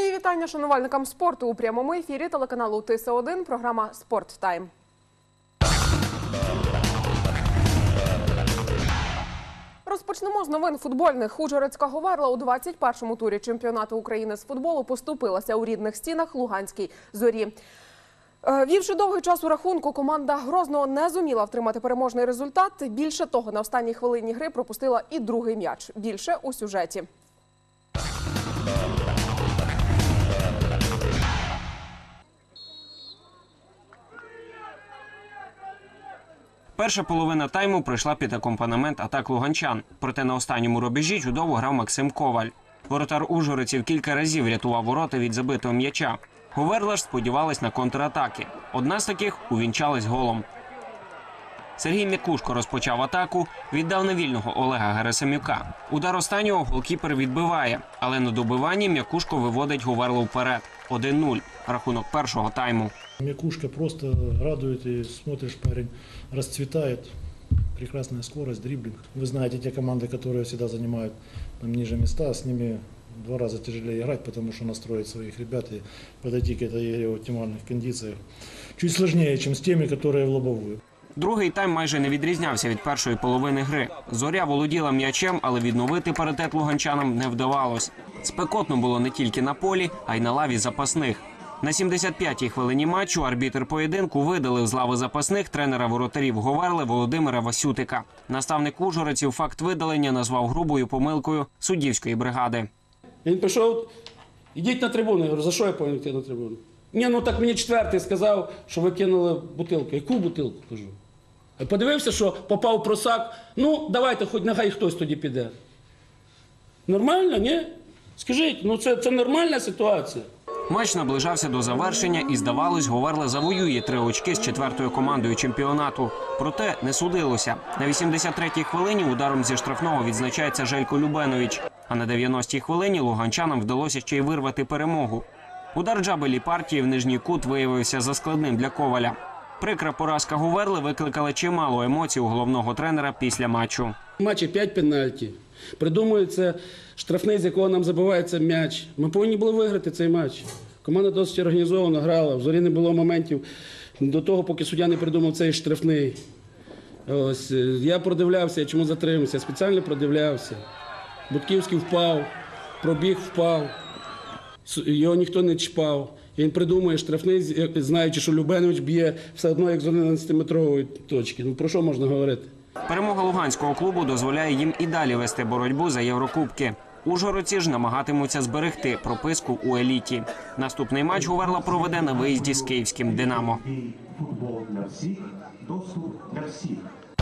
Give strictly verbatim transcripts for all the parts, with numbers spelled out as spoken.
Мої вітання шанувальникам спорту у прямому ефірі телеканалу Т С один, програма «Спорт Тайм». Розпочнемо з новин футбольних. Ужгородська «Говерла» у двадцять першому турі чемпіонату України з футболу поступилася у рідних стінах Луганській «Зорі». Вівши довгий час у рахунку, команда Грозного не зуміла втримати переможний результат. Більше того, на останній хвилині гри пропустила і другий м'яч. Більше у сюжеті. Перша половина тайму пройшла під акомпанемент атак луганчан. Проте на останньому рубежі чудово грав Максим Коваль. Воротар ужгородців кілька разів рятував ворота від забитого м'яча. Говерла ж сподівалась на контратаки. Одна з таких увінчалась голом. Сергій М'якушко розпочав атаку, віддав на вільного Олега Герасимюка. Удар останнього голкіпер відбиває, але на добиванні М'якушко виводить Говерлу вперед. один нуль. Рахунок першого тайму. М'якушко просто радует, и смотришь, парень расцветает. Прекрасная скорость, дриблинг. Вы знаете, те команды, которые всегда занимают там ниже места, с ними в два раза тяжелее играть, потому что настроить своих ребят и подойти к этой игре в оптимальных кондициях чуть сложнее, чем с теми, которые в лобовую. Другий тайм майже не відрізнявся від першої половини гри. Зоря володіла м'ячем, але відновити паритет луганчанам не вдавалось. Спекотно було не тільки на полі, а й на лаві запасних. На сімдесят п'ятій хвилині матчу арбітр поєдинку видалив з лави запасних тренера воротарів Говерли Володимира Васютика. Наставник ужгородців факт видалення назвав грубою помилкою суддівської бригади. Він пішов, ідіть на трибуну. Я говорю, за що я повинен йти на трибуну? Ні, ну так мені четвертий сказав, що ви кинули бутилку. Яку бутилку, кажу? Я подивився, що попав просак. Ну, давайте, хоч нехай хтось тоді піде. Нормально, ні? Скажіть, ну це, це нормальна ситуація? Матч наближався до завершення і, здавалось, Говерла завоює три очки з четвертою командою чемпіонату. Проте не судилося. На вісімдесят третій хвилині ударом зі штрафного відзначається Желько Любенович. А на дев'яностій хвилині луганчанам вдалося ще й вирвати перемогу. Удар джабелі партії в нижній кут виявився заскладним для Коваля. Прикра поразка Говерли викликала чимало емоцій у головного тренера після матчу. В матчі п'ять пенальті. Придумується штрафний, з якого нам забивається м'яч. Ми повинні були виграти цей матч. Команда досить організовано грала. В Зорі не було моментів до того, поки суддя не придумав цей штрафний. Ось, я продивлявся, я чому затримався, я спеціально продивлявся. Будківський впав, пробіг впав, його ніхто не чіпав. Він придумує штрафний, знаючи, що Любенович б'є все одно, як з одинадцятиметрової точки. Ну про що можна говорити? Перемога луганського клубу дозволяє їм і далі вести боротьбу за Єврокубки. Ужгородці ж намагатимуться зберегти прописку у еліті. Наступний матч Говерла проведе на виїзді з київським «Динамо». Футбол для всіх, доступ для всіх.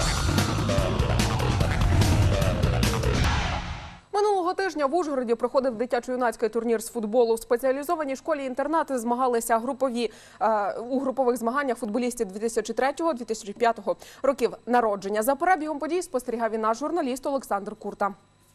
Минулого тижня в Ужгороді проходив дитячо-юнацький турнір з футболу. В спеціалізованій школі-інтернати змагалися групові, е, у групових змаганнях футболістів дві тисячі третього - дві тисячі п'ятого років народження. За перебігом подій спостерігав і наш журналіст Олександр Курта.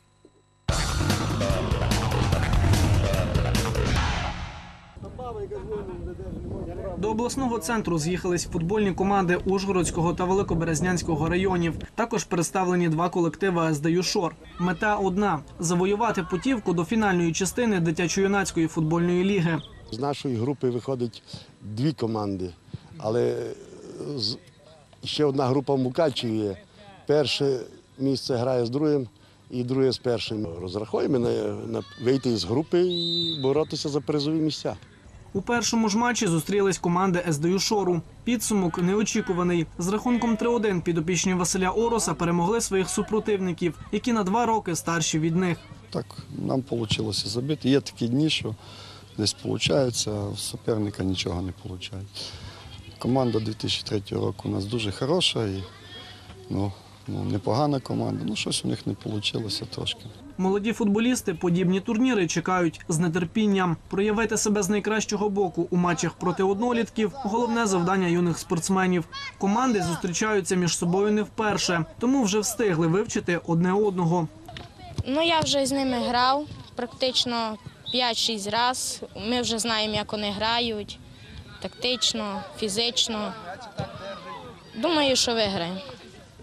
До обласного центру з'їхались футбольні команди Ужгородського та Великоберезнянського районів. Також представлені два колективи ес де ю-Шор. Мета одна – завоювати путівку до фінальної частини дитячо-юнацької футбольної ліги. З нашої групи виходить дві команди, але ще одна група в Мукачеві є. Перше місце грає з другим і друге з першим. Розраховуємо на, на вийти із групи і боротися за призові місця. У першому ж матчі зустрілись команди ес де ю-Шору. Підсумок неочікуваний. З рахунком три один підопічні Василя Ороса перемогли своїх супротивників, які на два роки старші від них. Так, нам вийшло забити. Є такі дні, що десь виходить, а в суперника нічого не виходить. Команда дві тисячі третього року у нас дуже хороша і ну, ну, непогана команда. Ну, щось у них не вийшло трошки. Молоді футболісти подібні турніри чекають з нетерпінням. Проявити себе з найкращого боку у матчах проти однолітків – головне завдання юних спортсменів. Команди зустрічаються між собою не вперше, тому вже встигли вивчити одне одного. Ну, я вже з ними грав практично п'ять-шість разів. Ми вже знаємо, як вони грають, тактично, фізично. Думаю, що виграємо.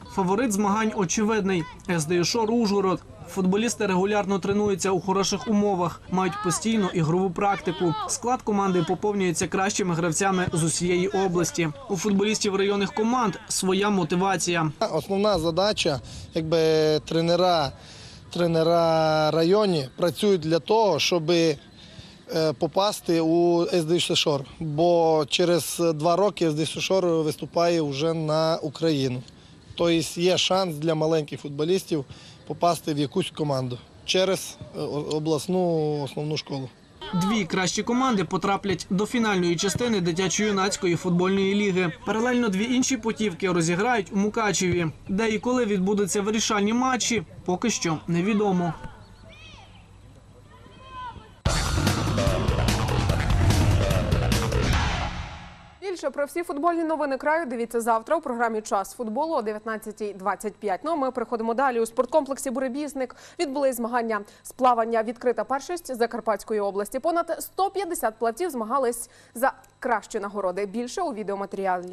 Фаворит змагань очевидний – ес де ю Шор Ужгород. Футболісти регулярно тренуються у хороших умовах, мають постійну ігрову практику. Склад команди поповнюється кращими гравцями з усієї області. У футболістів районних команд своя мотивація. Основна задача, якби тренера, тренера районі працюють для того, щоб попасти у ес де ю Шор. Бо через два роки ес де ю Шор виступає вже на Україну. Тобто є шанс для маленьких футболістів попасти в якусь команду через обласну основну школу. Дві кращі команди потраплять до фінальної частини дитячо-юнацької футбольної ліги. Паралельно дві інші путівки розіграють у Мукачеві. Де і коли відбудуться вирішальні матчі, поки що невідомо. Більше про всі футбольні новини краю дивіться завтра у програмі «Час футболу» о дев'ятнадцятій двадцять п'ять. Ну а ми переходимо далі. У спорткомплексі «Буребісник» відбулись змагання з плавання «Відкрита першість» Закарпатської області. Понад сто п'ятдесят плавців змагались за кращі нагороди. Більше у відеоматеріалі.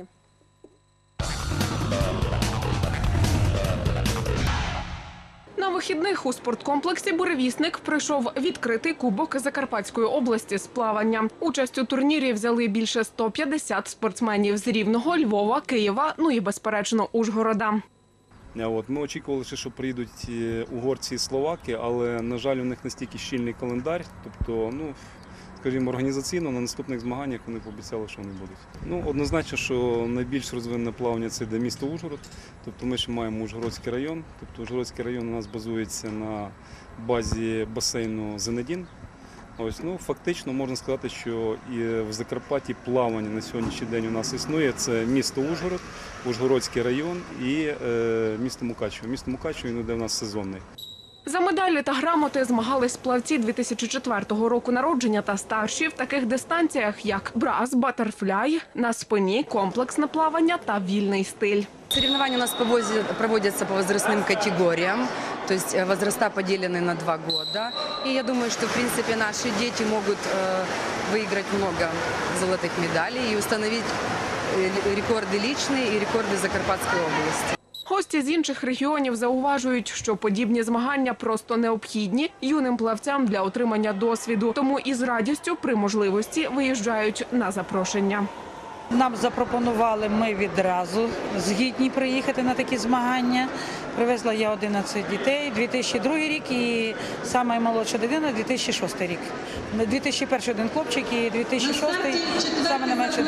На вихідних у спорткомплексі «Буревісник» пройшов відкритий кубок Закарпатської області з плавання. Участь у турнірі взяли більше сто п'ятдесят спортсменів з Рівного, Львова, Києва, ну і, безперечно, Ужгорода. От, ми очікували, що приїдуть угорці і словаки, але, на жаль, у них настільки щільний календар, тобто, ну, скажімо, організаційно на наступних змаганнях вони пообіцяли, що вони будуть. Ну, однозначно, що найбільш розвинене плавання – це йде місто Ужгород, тобто ми ще маємо Ужгородський район, тобто Ужгородський район у нас базується на базі басейну Зенедін. Ось, ну, фактично можна сказати, що і в Закарпатті плавання на сьогоднішній день у нас існує. Це місто Ужгород, Ужгородський район і е, місто Мукачево. Місто Мукачево, він йде у нас сезонний. За медалі та грамоти змагались плавці дві тисячі четвертого року народження та старші в таких дистанціях, як брас, батерфляй, на спині, комплексне плавання та вільний стиль. Соревнования у нас проводятся по возрастным категориям, то есть возраста поделены на два года. И я думаю, что в принципе наши дети могут выиграть много золотых медалей и установить рекорды личные и рекорды Закарпатской области. Гості з інших регіонів зауважують, що подібні змагання просто необхідні юним плавцям для отримання досвіду. Тому із радістю при можливості виїжджають на запрошення. Нам запропонували, ми відразу згідні приїхати на такі змагання. Привезла я одинадцять дітей, дві тисячі другий рік і наймолодша дитина – дві тисячі шостий рік. дві тисячі перший один хлопчик і дві тисячі шостий саме найменший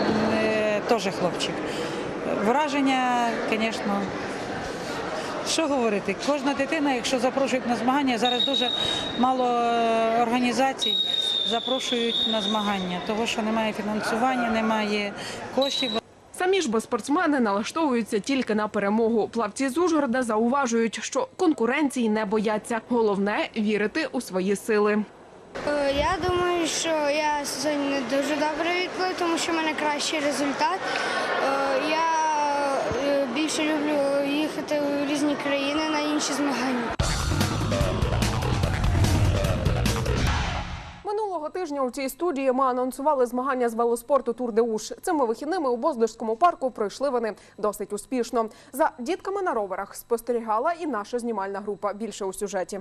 теж хлопчик. Враження, звісно, що говорити, кожна дитина, якщо запрошують на змагання, зараз дуже мало організацій запрошують на змагання, того що немає фінансування, немає коштів. Самі ж бо спортсмени налаштовуються тільки на перемогу. Плавці з Ужгорода зауважують, що конкуренції не бояться. Головне – вірити у свої сили. Я думаю, що я сьогодні не дуже добре відплив, тому що в мене кращий результат. Я більше люблю їхати у різні країни на інші змагання. Минулого тижня у цій студії ми анонсували змагання з велоспорту «Тур де Уж». Цими вихідними у Боздорському парку пройшли вони досить успішно. За дітками на роверах спостерігала і наша знімальна група. Більше у сюжеті.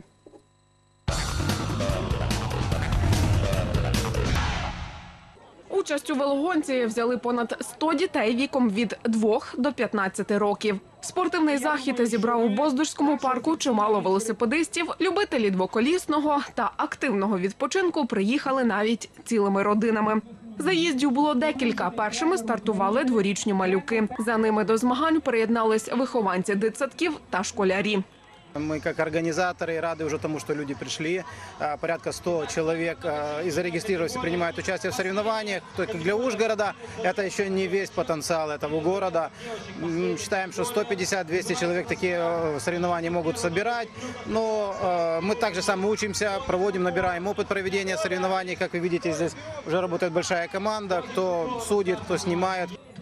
Участь у велогонці взяли понад сто дітей віком від двох до п'ятнадцяти років. Спортивний захід зібрав у Боздорському парку чимало велосипедистів. Любителі двоколісного та активного відпочинку приїхали навіть цілими родинами. Заїздів було декілька. Першими стартували дворічні малюки. За ними до змагань приєднались вихованці дитсадків та школярі. Мы как организаторы рады уже тому, что люди пришли. Порядка ста человек и зарегистрировались и принимают участие в соревнованиях. Только для Ужгорода это еще не весь потенциал этого города. Считаем, что сто пятьдесят - двести человек такие соревнования могут собирать. Но мы также сами учимся, проводим, набираем опыт проведения соревнований. Как вы видите, здесь уже работает большая команда, кто судит, кто снимает.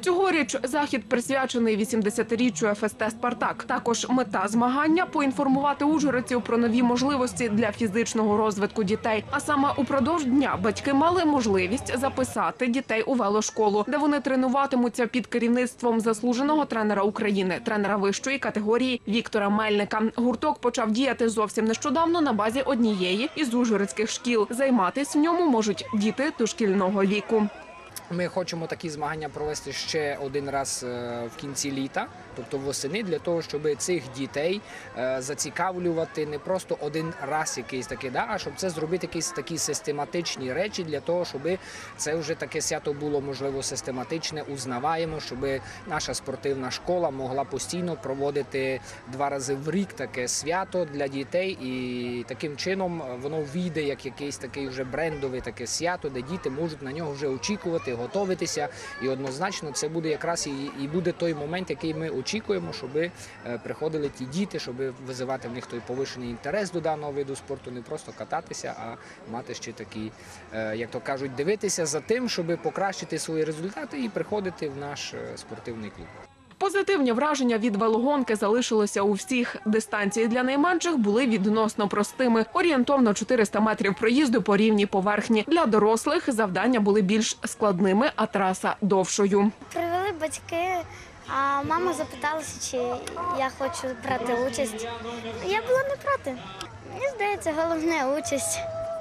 Цьогоріч захід присвячений вісімдесятиріччю еф ес те «Спартак». Також мета змагання – поінформувати ужгородців про нові можливості для фізичного розвитку дітей. А саме упродовж дня батьки мали можливість записати дітей у велошколу, де вони тренуватимуться під керівництвом заслуженого тренера України, тренера вищої категорії Віктора Мельника. Гурток почав діяти зовсім нещодавно на базі однієї із ужгородських шкіл. Займатись в ньому можуть діти дошкільного віку. Ми хочемо такі змагання провести ще один раз в кінці літа, тобто восени, для того, щоб цих дітей зацікавлювати не просто один раз якийсь такий, да, а щоб це зробити якісь такі систематичні речі для того, щоб це вже таке свято було, можливо, систематичне, узнаваємо, щоб наша спортивна школа могла постійно проводити два рази в рік таке свято для дітей, і таким чином воно війде як якийсь такий вже брендове таке свято, де діти можуть на нього вже очікувати, готуватися, і однозначно це буде якраз і, і буде той момент, який ми очікуємо, щоб приходили ті діти, щоб визивати в них той повишений інтерес до даного виду спорту, не просто кататися, а мати ще такі, як то кажуть, дивитися за тим, щоб покращити свої результати і приходити в наш спортивний клуб. Позитивні враження від велогонки залишилися у всіх. Дистанції для найменших були відносно простими. Орієнтовно чотириста метрів проїзду по рівній поверхні. Для дорослих завдання були більш складними, а траса довшою. Привели батьки, а мама запиталася, чи я хочу брати участь. Я була не проти. Мені здається, головне участь.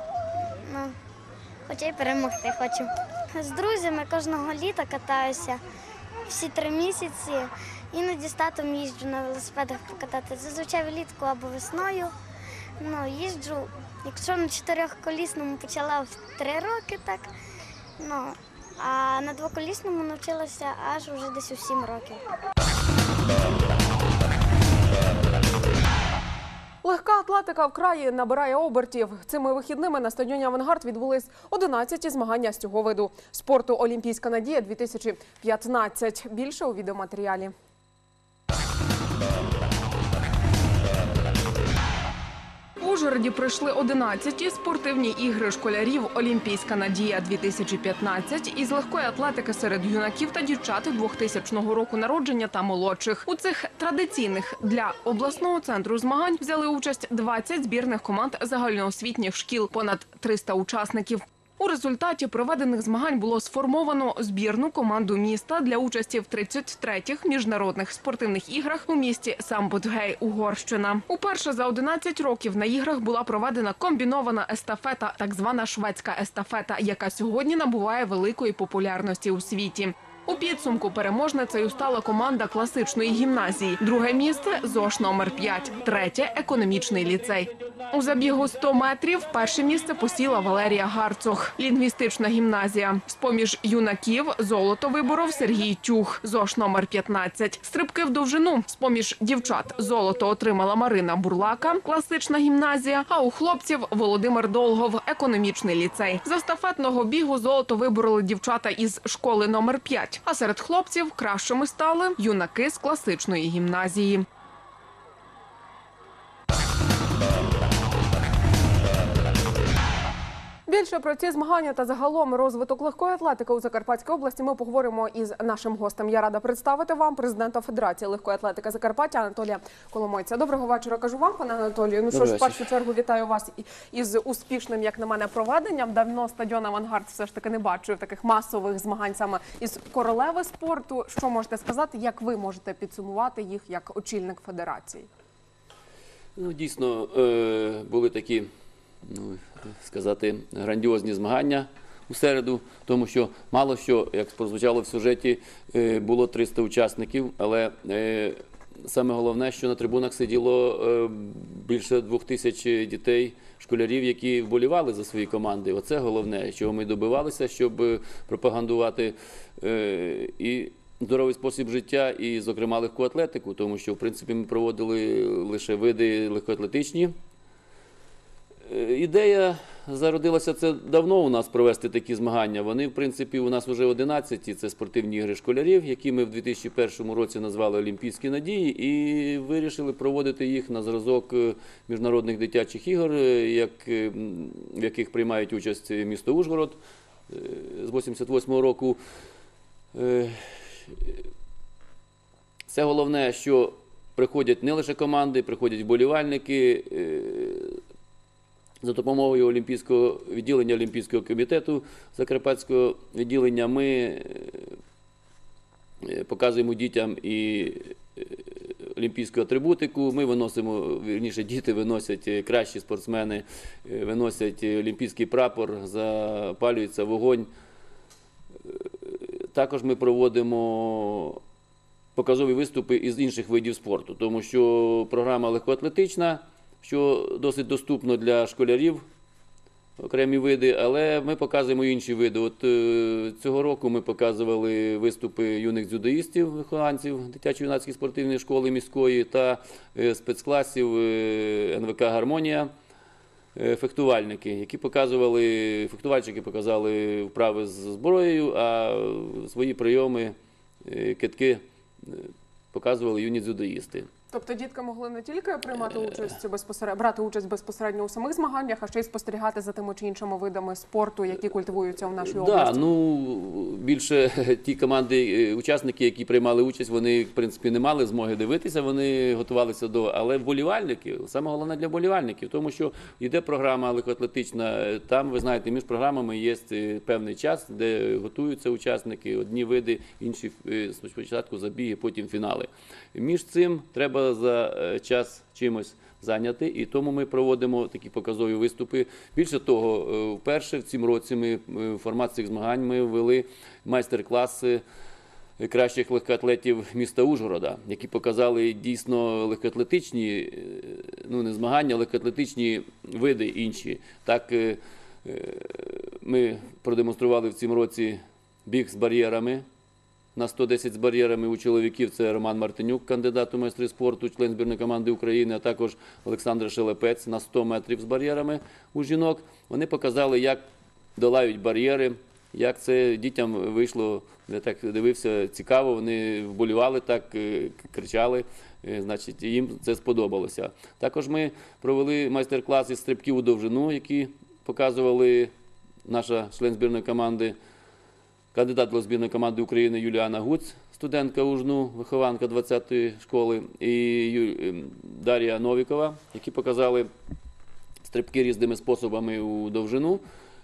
Ну, хоча й перемогти хочу. З друзями кожного літа катаюся. Всі три місяці, іноді з татом їжджу на велосипедах покатати. Зазвичай влітку або весною. Ну, їжджу, якщо на чотирьохколісному почала в три роки, так, ну, а на двоколісному навчилася аж уже десь у сім років. Легка атлетика в краї набирає обертів. Цими вихідними на стадіоні «Авангард» відбулись одинадцяті змагання з цього виду спорту «Олімпійська надія-дві тисячі п'ятнадцять». Більше у відеоматеріалі. В Ужгороді пройшли одинадцяті спортивні ігри школярів «Олімпійська надія-дві тисячі п'ятнадцять» із легкої атлетики серед юнаків та дівчат двохтисячного року народження та молодших. У цих традиційних для обласного центру змагань взяли участь двадцять збірних команд загальноосвітніх шкіл, понад триста учасників. У результаті проведених змагань було сформовано збірну команду міста для участі в тридцять третіх міжнародних спортивних іграх у місті Самбут-Гей, Угорщина. Уперше за одинадцять років на іграх була проведена комбінована естафета, так звана шведська естафета, яка сьогодні набуває великої популярності у світі. У підсумку переможницею стала команда класичної гімназії. Друге місце – ЗОШ номер п'ять. Третє – економічний ліцей. У забігу сто метрів перше місце посіла Валерія Гарцог. Лінгвістична гімназія. З-поміж юнаків золото виборов Сергій Тюх. ЗОШ номер п'ятнадцять. Стрибки в довжину. З-поміж дівчат золото отримала Марина Бурлака. Класична гімназія. А у хлопців Володимир Долгов. Економічний ліцей. З естафетного бігу золото вибороли дівчата із школи номер п'ять. А серед хлопців кращими стали юнаки з класичної гімназії. Більше про ці змагання та загалом розвиток легкої атлетики у Закарпатській області ми поговоримо із нашим гостем. Я рада представити вам президента Федерації легкої атлетики Закарпаття Анатолія Коломойця. Доброго вечора, кажу вам, пане Анатолію. Ну що ж, в першу чергу вітаю вас із успішним, як на мене, проведенням. Давно стадіон «Авангард» все ж таки не бачив таких масових змагань саме із королеви спорту. Що можете сказати, як ви можете підсумувати їх як очільник Федерації? Ну, дійсно, були такі, ну, сказати, грандіозні змагання у середу, тому що мало що, як прозвучало в сюжеті, було триста учасників, але саме головне, що на трибунах сиділо більше двох тисяч дітей, школярів, які вболівали за свої команди. Оце головне, чого ми добивалися, щоб пропагандувати і здоровий спосіб життя, і, зокрема, легку атлетику, тому що, в принципі, ми проводили лише види легкоатлетичні. Ідея зародилася це давно у нас провести такі змагання. Вони, в принципі, у нас вже одинадцяті, це спортивні ігри школярів, які ми в дві тисячі першому році назвали «Олімпійські надії», і вирішили проводити їх на зразок міжнародних дитячих ігор, як, в яких приймають участь місто Ужгород з вісімдесят восьмого року. Це головне, що приходять не лише команди, приходять вболівальники. За допомогою Олімпійського відділення Олімпійського комітету Закарпатського відділення ми показуємо дітям і олімпійську атрибутику. Ми виносимо, вірніше, діти виносять, кращі спортсмени виносять олімпійський прапор, запалюється вогонь. Також ми проводимо показові виступи із інших видів спорту, тому що програма легкоатлетична, що досить доступно для школярів, окремі види, але ми показуємо інші види. От е, цього року ми показували виступи юних дзюдоїстів, вихованців дитячо-юнацької спортивної школи міської та е, спецкласів е, ен ве ка «Гармонія», е, фехтувальники, які показували, фехтувальщики показали вправи з зброєю, а свої прийоми, е, кидки е, показували юні дзюдоїсти. Тобто дітки могли не тільки приймати участь безпосередньо, брати участь безпосередньо у самих змаганнях, а ще й спостерігати за тими чи іншими видами спорту, які культивуються в нашій області? Так, ну, більше ті команди, учасники, які приймали участь, вони, в принципі, не мали змоги дивитися, вони готувалися до... Але вболівальники, саме головне для вболівальників, тому що йде програма легкоатлетична, там, ви знаєте, між програмами є певний час, де готуються учасники, одні види, інші спочатку забіги, потім фінали. Між цим треба за час чимось зайняти, і тому ми проводимо такі показові виступи. Більше того, вперше в цьому році ми в формат цих змагань ми ввели майстер-класи кращих легкоатлетів міста Ужгорода, які показали дійсно легкоатлетичні, ну не змагання, а легкоатлетичні види інші. Так ми продемонстрували в цьому році біг з бар'єрами. На сто десять з бар'єрами у чоловіків це Роман Мартинюк, кандидат у майстри спорту, член збірної команди України, а також Олександр Шелепець на сто метрів з бар'єрами у жінок. Вони показали, як долають бар'єри, як це дітям вийшло, я так дивився, цікаво, вони вболівали так, кричали, значить, їм це сподобалося. Також ми провели майстер-клас із стрибків у довжину, які показували наша член збірної команди, кандидат до збірної команди України Юліана Гуць, студентка УЖНУ, вихованка двадцятої школи, і Дар'я Новікова, які показали стрибки різними способами у довжину.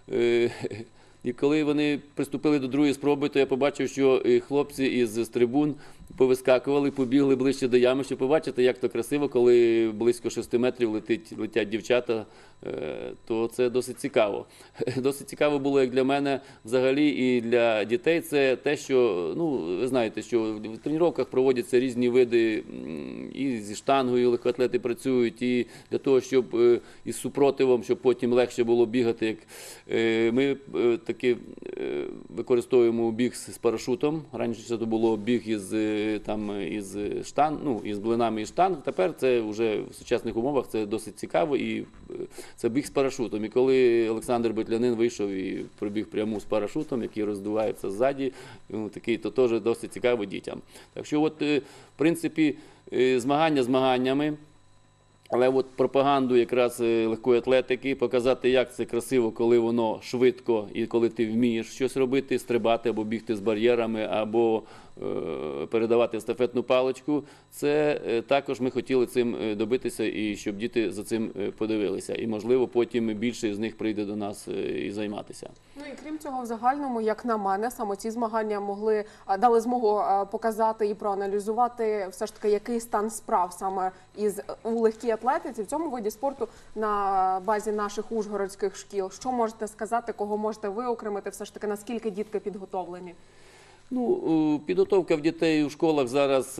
І коли вони приступили до другої спроби, то я побачив, що хлопці із трибун повискакували, побігли ближче до ями, щоб побачити, як то красиво, коли близько шести метрів летить, летять дівчата, то це досить цікаво. Досить цікаво було як для мене взагалі і для дітей. Це те, що, ну, ви знаєте, що в тренуваннях проводяться різні види, і зі штангою легкоатлети працюють, і для того, щоб із супротивом, щоб потім легше було бігати. Як ми таки використовуємо біг з парашутом. Раніше це було біг із там із штанг, ну, із блинами і штанг. Тепер це вже в сучасних умовах це досить цікаво, і це біг з парашутом. І коли Олександр Бетлянин вийшов і пробіг пряму з парашутом, який роздувається ззаді, ну, такий, то теж досить цікаво дітям. Так що, от, в принципі, змагання змаганнями, але от пропаганду якраз легкої атлетики, показати, як це красиво, коли воно швидко і коли ти вмієш щось робити, стрибати або бігти з бар'єрами, або е, передавати естафетну паличку, це е, також ми хотіли цим добитися і щоб діти за цим подивилися. І, можливо, потім більше з них прийде до нас і займатися. Ну і крім цього, в загальному, як на мене, саме ці змагання могли, дали змогу показати і проаналізувати все ж таки, який стан справ саме із у легкій атлетиці в цьому виді спорту на базі наших ужгородських шкіл. Що можете сказати, кого можете виокремити, все ж таки, наскільки дітки підготовлені? Ну, підготовка в дітей у школах зараз,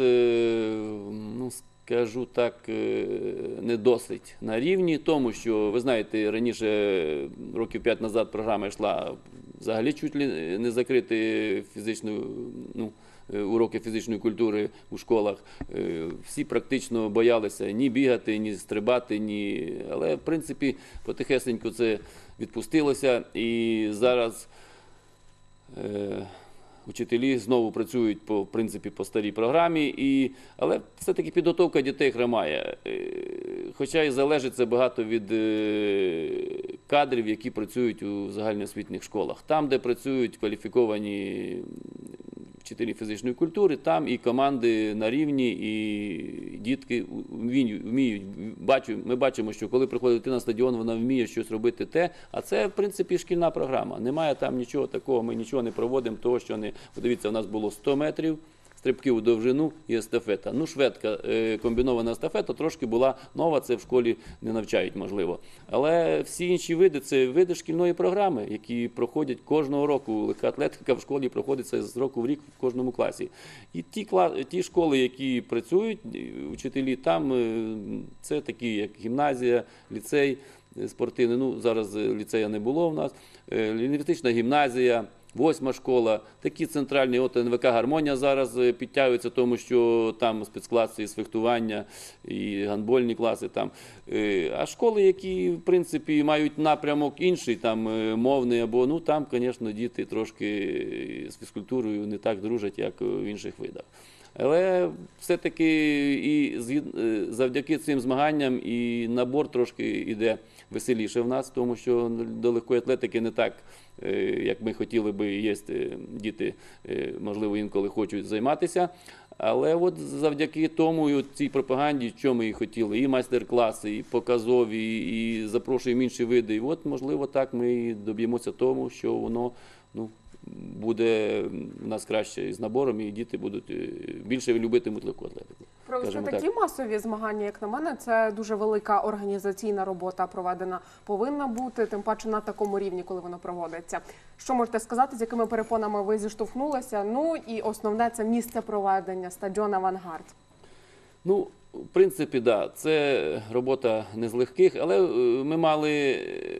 ну, скажу так, не досить на рівні, тому що, ви знаєте, раніше, років п'ять назад програма йшла взагалі чуть ли не закрити фізичну, ну, уроки фізичної культури у школах. Всі практично боялися ні бігати, ні стрибати, ні... Але, в принципі, потихесеньку це відпустилося, і зараз е... учителі знову працюють по, в принципі, по старій програмі, і... але все-таки підготовка дітей хромає. Хоча і залежить це багато від кадрів, які працюють у загальноосвітніх школах. Там, де працюють кваліфіковані вчителі фізичної культури, там і команди на рівні, і дітки вміють, вміють. Бачу, ми бачимо, що коли приходить дитина на стадіон, вона вміє щось робити те, а це, в принципі, шкільна програма. Немає там нічого такого, ми нічого не проводимо, того, що не... Подивіться, у нас було сто метрів, стрибки у довжину і естафета. Ну, шведка, комбінована естафета трошки була нова, це в школі не навчають, можливо. Але всі інші види – це види шкільної програми, які проходять кожного року. Легкоатлетика в школі проходиться з року в рік в кожному класі. І ті, ті школи, які працюють, вчителі, там це такі, як гімназія, ліцей спортивний, ну, зараз ліцея не було в нас, лінгвістична гімназія, восьма школа, такі центральні, от ен ве ка «Гармонія» зараз підтягується, тому що там спецкласи з фехтування і гандбольні класи там. А школи, які, в принципі, мають напрямок інший, там, мовний, або, ну, там, звісно, діти трошки з фізкультурою не так дружать, як в інших видах. Але все-таки і завдяки цим змаганням і набор трошки йде веселіше в нас, тому що до легкої атлетики не так, як ми хотіли би, є діти, можливо, інколи хочуть займатися. Але от завдяки тому і цій пропаганді, що ми і хотіли, і майстер-класи, і показові, і запрошуємо інші види. І от, можливо, так ми і доб'ємося тому, що воно, ну, буде у нас краще з набором, і діти будуть більше любитимуть легку атлетику. Провести такі так. масові змагання, як на мене, це дуже велика організаційна робота проведена повинна бути, тим паче на такому рівні, коли воно проводиться. Що можете сказати, з якими перепонами ви зіштовхнулися? Ну і основне – це місце проведення, стадіон «Авангард». Ну, в принципі, так, да, це робота не з легких, але ми мали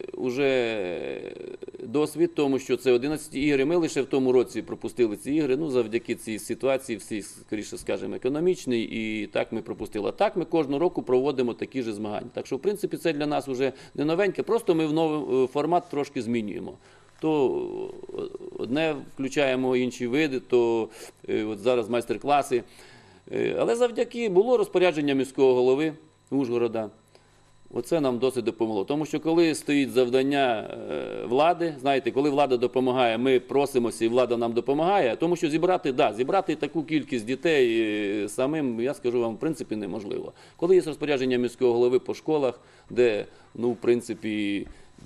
вже досвід, тому що це одинадцяті ігри. Ми лише в тому році пропустили ці ігри, ну, завдяки цій ситуації, всій, скоріше скажемо, економічній, і так ми пропустили. А так ми кожного року проводимо такі ж змагання. Так що, в принципі, це для нас вже не новеньке, просто ми в новий формат трошки змінюємо. То одне включаємо інші види, то от зараз майстер-класи. Але завдяки було розпорядження міського голови Ужгорода. Оце нам досить допомогло. Тому що коли стоїть завдання влади, знаєте, коли влада допомагає, ми просимося і влада нам допомагає, тому що зібрати, да, зібрати таку кількість дітей самим, я скажу вам, в принципі, неможливо. Коли є розпорядження міського голови по школах, де, ну, в принципі,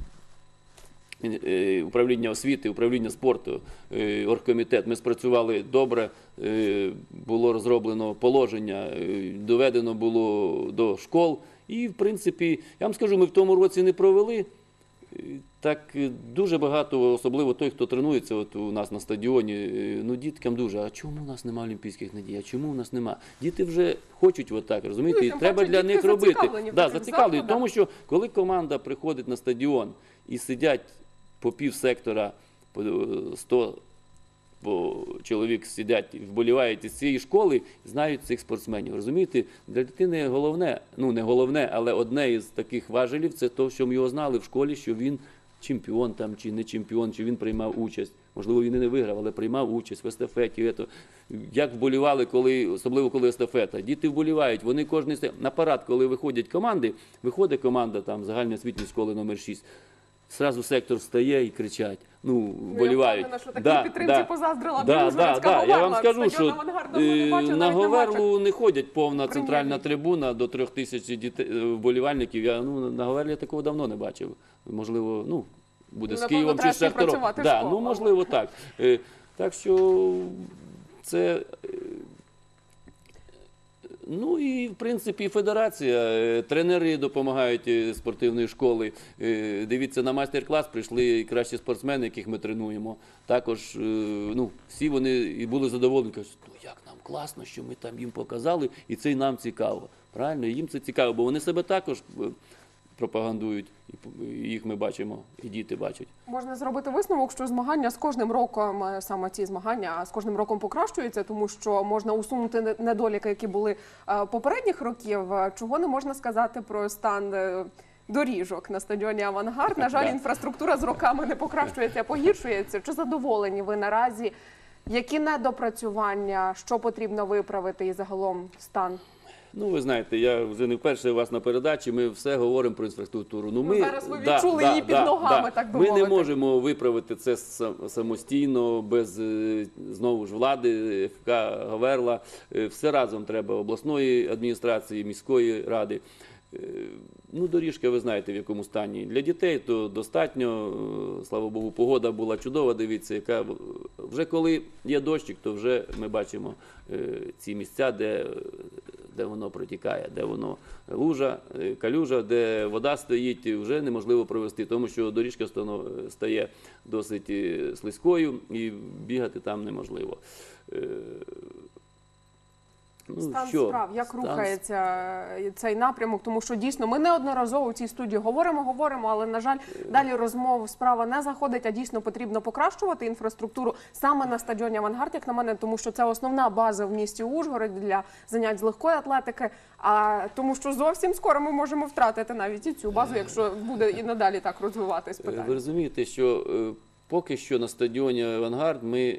управління освіти, управління спорту, оргкомітет, ми спрацювали добре, було розроблено положення, доведено було до школ. І, в принципі, я вам скажу, ми в тому році не провели. Так дуже багато, особливо той, хто тренується от у нас на стадіоні, ну, діткам дуже, а чому у нас немає олімпійських надій, а чому у нас немає? Діти вже хочуть отак, розумієте, ну, і треба для них робити. Да, зацікавлені, тому що коли команда приходить на стадіон і сидять по пів сектора, по сто по чоловік сидять, вболівають із цієї школи, знають цих спортсменів. Розумієте, для дитини головне, ну не головне, але одне із таких важелів, це те, що ми його знали в школі, що він чемпіон там, чи не чемпіон, чи він приймав участь. Можливо, він і не виграв, але приймав участь в естафеті. Ето. Як вболівали, коли, особливо коли естафета. Діти вболівають, вони кожен на парад, коли виходять команди, виходить команда там загальноосвітньої школи номер шість, зразу сектор встає і кричать, ну, вболівають. Я впевнена, що такій да, підтримці да, позаздрила да, б Ужгородська да, Говерла. Я вам скажу, що не бачила, на навіть Говерлу не ходять повна Прем'єр центральна ліги. трибуна до трьох тисяч дітей, вболівальників. Я, ну, на Говерлі я такого давно не бачив. Можливо, ну, буде Ну, з напевно, Києвом чи треба з ще Шахтаром. працювати в Да, школах. ну, можливо, так. Е, Так що це... Ну і, в принципі, федерація, е, тренери допомагають е, спортивної школи. Е, Дивіться, на майстер-клас прийшли кращі спортсмени, яких ми тренуємо. Також, е, ну, всі вони і були задоволені, кажуть, ну як нам класно, що ми там їм показали, і це і нам цікаво. Правильно, і їм це цікаво, бо вони себе також е, пропагандують, і їх ми бачимо, і діти бачать. Можна зробити висновок, що змагання з кожним роком, саме ці змагання, з кожним роком покращуються, тому що можна усунути недоліки, які були е, попередніх років. Чого не можна сказати про стан е, доріжок на стадіоні «Авангард». На жаль, інфраструктура з роками не покращується, а погіршується. Чи задоволені ви наразі? Які недопрацювання, що потрібно виправити і загалом стан? Ну, ви знаєте, я вже не вперше у вас на передачі, ми все говоримо про інфраструктуру. Ну, ми, зараз ви відчули її під ногами, так би Ми мовити. не можемо виправити це сам- самостійно, без, е, знову ж, влади, ФК Гаверла. Е, Все разом треба, обласної адміністрації, міської ради. Е, Ну, доріжка, ви знаєте, в якому стані. Для дітей то достатньо, е, слава Богу, погода була чудова, дивіться, яка в- вже коли є дощик, то вже ми бачимо е, ці місця, де, де воно протікає, де воно лужа, е, калюжа, де вода стоїть, вже неможливо провести, тому що доріжка станов- стає досить е, слизькою і бігати там неможливо. Е, Ну, Стан що? справ, як Стан рухається цей напрямок, тому що дійсно ми неодноразово в цій студії говоримо, говоримо, але, на жаль, далі розмов справа не заходить, а дійсно потрібно покращувати інфраструктуру саме на стадіоні «Авангард», як на мене, тому що це основна база в місті Ужгород для занять з легкої атлетики, а тому що зовсім скоро ми можемо втратити навіть і цю базу, якщо буде і надалі так розвиватись Ви питання. розумієте, що е, поки що на стадіоні «Авангард» ми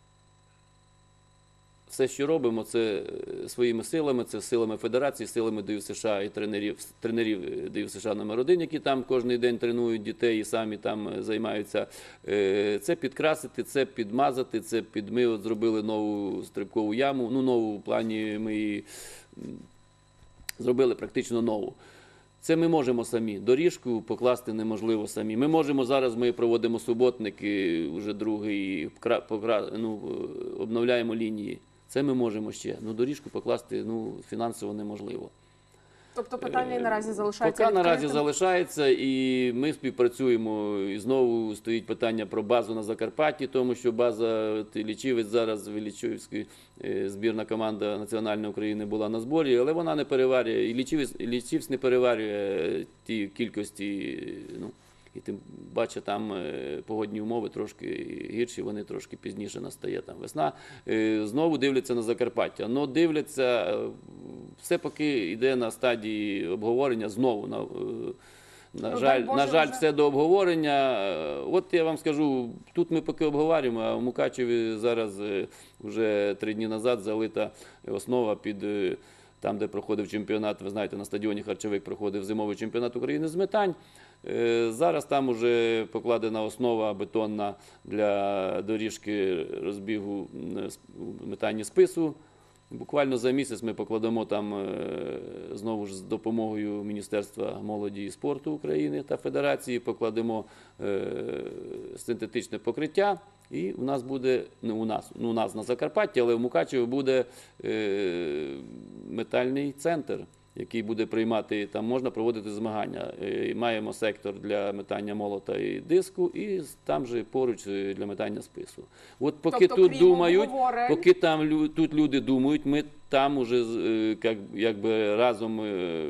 все, що робимо, це е, своїми силами, це силами федерації, силами ді ю США і тренерів, тренерів ді ю США номер один, які там кожен день тренують дітей і самі там е, займаються. Е, Це підкрасити, це підмазати, це під... Ми от зробили нову стрибкову яму, ну нову в плані ми її м, зробили практично нову. Це ми можемо самі. Доріжку покласти неможливо самі. Ми можемо зараз, ми проводимо суботники, вже другий, кра- покра- ну, обновляємо лінії. Це ми можемо ще. Ну, доріжку покласти ну, фінансово неможливо. Тобто питання і наразі залишається Поки наразі відкритим. залишається, і ми співпрацюємо. І знову стоїть питання про базу на Закарпатті, тому що база от, Іллічівець зараз, Іллічівська е, збірна команда Національної України була на зборі, але вона не переварює, Іллічівець, Іллічівець не переварює ті кількості, ну, і тим бачить, там е, погодні умови трошки гірші, вони трошки пізніше настає там весна. Е, Знову дивляться на Закарпаття. Но дивляться, е, все поки йде на стадії обговорення знову. На, е, на Ну, жаль, дай Боже, на жаль, вже. все до обговорення. Е, От я вам скажу, тут ми поки обговорюємо, а в Мукачеві зараз е, вже три дні назад залита основа під е, там, де проходив чемпіонат, ви знаєте, на стадіоні Харчовик проходив зимовий чемпіонат України з метань. Е, Зараз там вже покладена основа бетонна для доріжки розбігу м, с- у метанні спису. Буквально за місяць ми покладемо там е, знову ж з допомогою Міністерства молоді і спорту України та Федерації, покладемо е, синтетичне покриття. І у нас буде, не у нас, ну у нас на Закарпатті, але в Мукачеві буде е, метальний центр, який буде приймати, там можна проводити змагання. Е, Маємо сектор для метання молота і диску, і там же поруч е, для метання спису. От поки Тобто, тут крім думають, обговорень- поки там лю- тут люди думають, ми там уже е, як, якби разом е,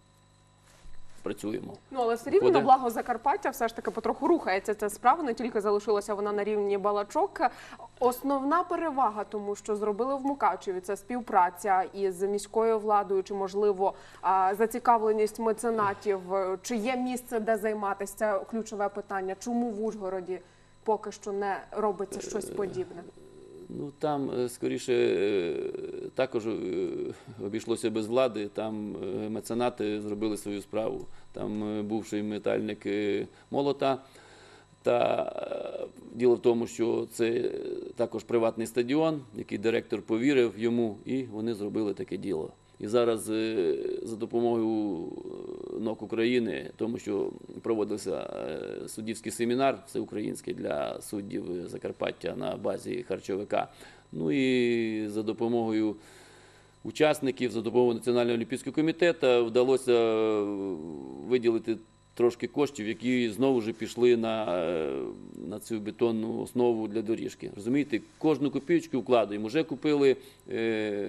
працюємо. Ну, але все рівно Буде? на благо Закарпаття все ж таки потроху рухається ця справа, не тільки залишилася вона на рівні балачок. Основна перевага тому, що зробили в Мукачеві, це співпраця із міською владою, чи, можливо, а, зацікавленість меценатів, чи є місце, де займатися, це ключове питання. Чому в Ужгороді поки що не робиться щось подібне? Ну там е, скоріше е, також е, обійшлося без влади. Там е, меценати зробили свою справу. Там е, бувший метальник е, молота. Та е, діло в тому, що це також приватний стадіон, який директор повірив йому, і вони зробили таке діло. І зараз е, за допомогою НОК України, тому що проводився е, суддівський семінар всеукраїнський для суддів Закарпаття на базі Харчовика. Ну і за допомогою учасників, за допомогою Національного олімпійського комітету вдалося е, виділити трошки коштів, які знову ж пішли на, е, на цю бетонну основу для доріжки. Розумієте, кожну копійку вкладаємо. Вже купили е,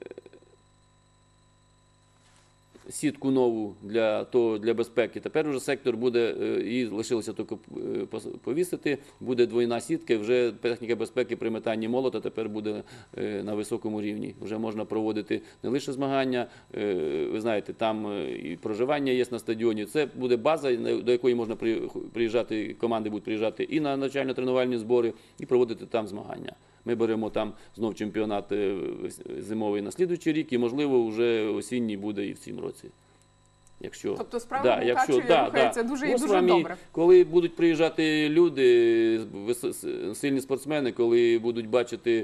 сітку нову для, то, для безпеки. Тепер вже сектор буде, е, її лишилося тільки е, пос- повісити, буде двойна сітка, вже техніка безпеки при метанні молота тепер буде е, на високому рівні. Вже можна проводити не лише змагання, е, ви знаєте, там е, і проживання є на стадіоні. Це буде база, на- до якої можна при- приїжджати, команди будуть приїжджати і на навчально-тренувальні збори, і проводити там змагання. Ми беремо там знов чемпіонат е, зимовий на слідуючий рік, і, можливо, вже осінній буде і в цьому році. Якщо, Тобто справа да, в якщо, Мукачеві да, рухається да. дуже і Ось дуже вам добре. Коли будуть приїжджати люди, вис- сильні спортсмени, коли будуть бачити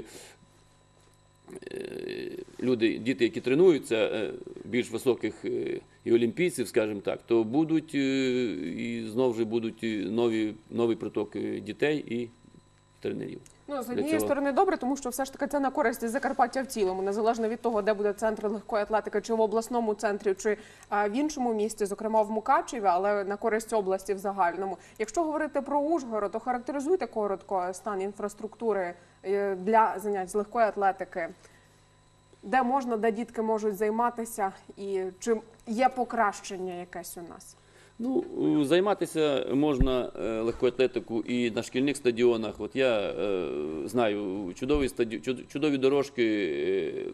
е, люди, діти, які тренуються, е, більш високих е, і олімпійців, скажімо так, то будуть е, і знову ж будуть нові, новий приток е, дітей і тренерів. Ну, з Для однієї цього- сторони добре, тому що все ж таки це на користь Закарпаття в цілому, незалежно від того, де буде центр легкої атлетики, чи в обласному центрі, чи а, в іншому місті, зокрема в Мукачеві, але на користь області в загальному. Якщо говорити про Ужгород, то характеризуйте коротко стан інфраструктури е, для занять з легкої атлетики. Де можна, де дітки можуть займатися, і чи є покращення якесь у нас? Ну, займатися можна е, легкою атлетикою і на шкільних стадіонах. От я е, знаю чудові, стаді... чуд- чудові дорожки е,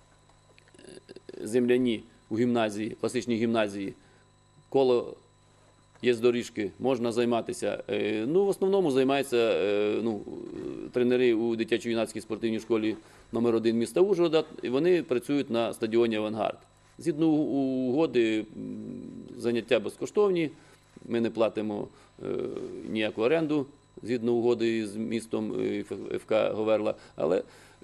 земляні у гімназії, класичній гімназії. Коло є доріжки, можна займатися. Е, ну, в основному займаються е, ну, тренери у дитячо-юнацькій спортивній школі номер один міста Ужгорода, і вони працюють на стадіоні «Авангард». Згідно угоди, м, заняття безкоштовні, ми не платимо е, ніяку оренду, згідно угоди з містом е, Ф К Говерла, але е,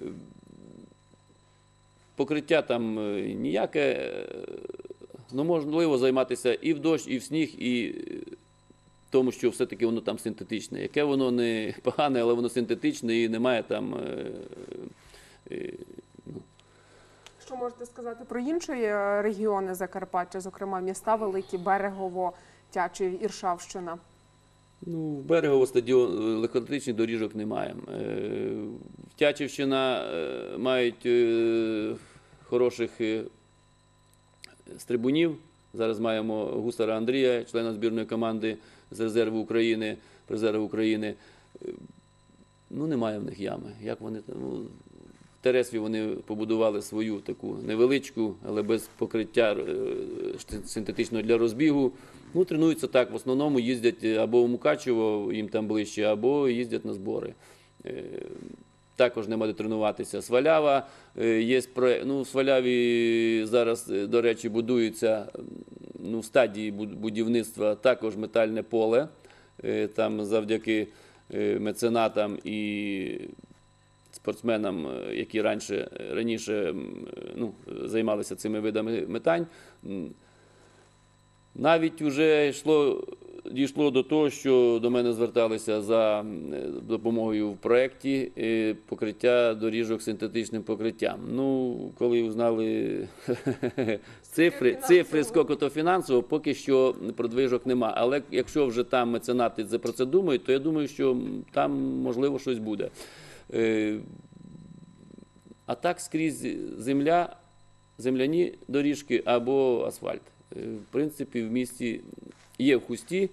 покриття там е, ніяке, е, ну, можливо займатися і в дощ, і в сніг, і е, тому, що все-таки воно там синтетичне. Яке воно не погане, але воно синтетичне і немає там е, е, Що можете сказати про інші е, регіони Закарпаття, зокрема міста Великі, Берегово, Тячів, Іршавщина? Ну, в Берегово стадіон легкоатлетичних доріжок немає. Е, Тячівщина е, мають е, хороших е, стрибунів. Зараз маємо гусара Андрія, члена збірної команди з резерву України, призеру України. Е, Ну, немає в них ями. Як вони там? Ну, в Тересві вони побудували свою таку невеличку, але без покриття е, синтетичного для розбігу. Ну, тренуються так, в основному їздять або в Мукачево, їм там ближче, або їздять на збори. Е, Також нема де тренуватися. Свалява, е, є проект, ну, в Сваляві зараз, е, до речі, будується, ну, в стадії буд- будівництва також метальне поле. Е, Там завдяки е, меценатам і спортсменам, е, які раніше, раніше м, е, ну, займалися цими видами метань, м, навіть вже йшло, дійшло до того, що до мене зверталися за м, допомогою в проєкті е, покриття доріжок синтетичним покриттям. Ну, коли узнали цифри, цифри скільки то фінансово, поки що продвижок нема. Але якщо вже там меценати за про це думають, то я думаю, що там можливо щось буде. Е, А так скрізь земля, земляні доріжки або асфальт. Е, В принципі, в місті є в Хусті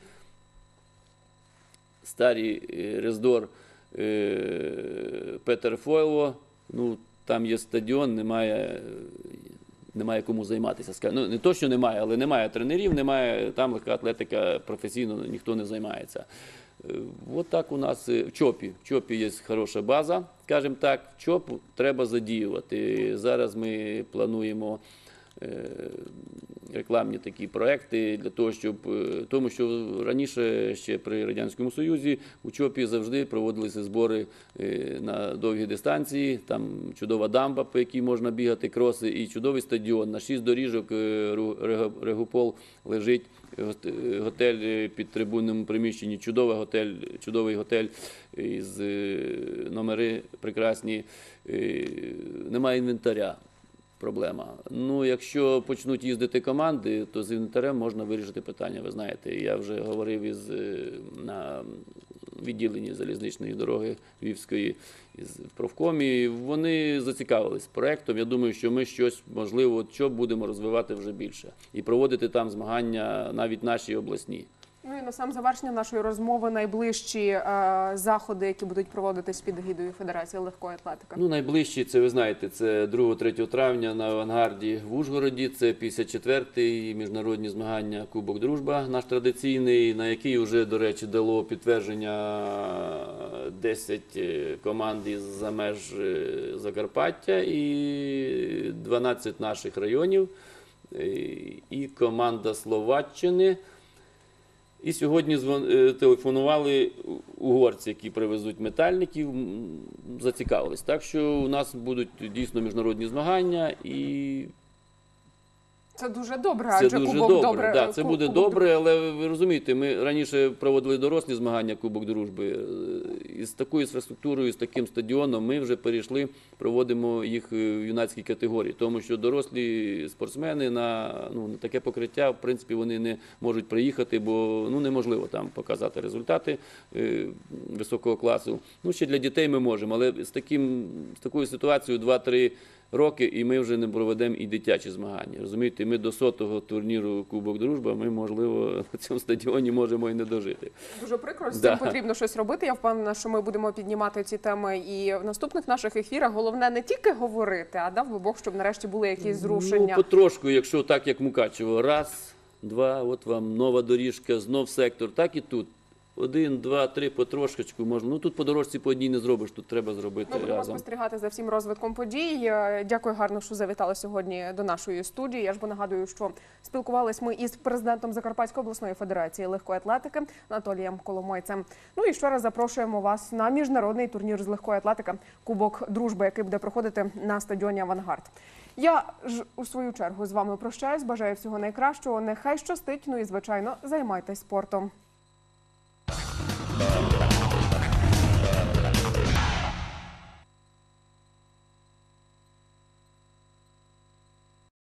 старий е, рездор е, Петерфойло, ну, там є стадіон, немає, немає кому займатися. Ска- Ну, не то, що немає, але немає тренерів, немає, там легка атлетика професійно ніхто не займається. Е, От так у нас е, в ЧОПі. В ЧОПі є хороша база, скажімо так, ЧОП треба задіювати. Зараз ми плануємо е, рекламні такі проекти для того, щоб, е, тому що раніше ще при Радянському Союзі у ЧОПі завжди проводилися збори е, на довгі дистанції, там чудова дамба, по якій можна бігати, кроси, і чудовий стадіон. На шість доріжок е, Ру- Рего- Регопол лежить, гот- готель е, під трибунним приміщенні, чудовий готель, чудовий готель із е, номери прекрасні, е, немає інвентаря. Проблема. Ну, якщо почнуть їздити команди, то з інвентарем можна вирішити питання, ви знаєте. Я вже говорив із, е, на відділенні залізничної дороги Львівської із в профкомі. Вони зацікавились проєктом. Я думаю, що ми щось, можливо, що будемо розвивати вже більше. І проводити там змагання навіть наші обласні. Ну і на сам завершення нашої розмови найближчі е, заходи, які будуть проводитись під егідою Федерації легкої атлетики. Ну, найближчі, це ви знаєте, це другого-третього травня на Авангарді в Ужгороді, це п'ятдесят четвертий міжнародні змагання Кубок Дружба, наш традиційний, на який вже, до речі, дало підтвердження десять команд із-за меж Закарпаття і дванадцять наших районів, і команда Словаччини. І сьогодні телефонували угорці, які привезуть метальників, зацікавились. Так що у нас будуть дійсно міжнародні змагання і... Це дуже добре, Це адже дуже Кубок добре, добре. да, це буде Кубок добре, але ви розумієте, ми раніше проводили дорослі змагання Кубок Дружби. Із такою інфраструктурою, з таким стадіоном ми вже перейшли, проводимо їх в юнацькій категорії, тому що дорослі спортсмени на, ну, на таке покриття, в принципі, вони не можуть приїхати, бо ну, неможливо там показати результати е, високого класу. Ну, ще для дітей ми можемо, але з, таким, з такою ситуацією два-три роки, і ми вже не проведемо і дитячі змагання. Розумієте, ми до сотого турніру Кубок Дружба, ми, можливо, на цьому стадіоні можемо і не дожити. Дуже прикро, з Да. цим потрібно щось робити. Я впевнена, що ми будемо піднімати ці теми і в наступних наших ефірах. Головне не тільки говорити, а дав би Бог, щоб нарешті були якісь зрушення. Ну, потрошку, якщо так, як Мукачево, раз, два, от вам нова доріжка, знов сектор, так і тут. Один, два, три, потрошечку можна. Ну тут по дорожці по одній не зробиш, тут треба зробити Ми будемо разом. спостерігати за всім розвитком подій. Дякую гарно, що завітали сьогодні до нашої студії. Я ж бо нагадую, що спілкувались ми із президентом Закарпатської обласної федерації легкої атлетики Анатолієм Коломойцем. Ну і ще раз запрошуємо вас на міжнародний турнір з легкої атлетики Кубок Дружби, який буде проходити на стадіоні Авангард. Я ж у свою чергу з вами прощаюсь, бажаю всього найкращого, нехай щастить, ну і звичайно займайтесь спортом.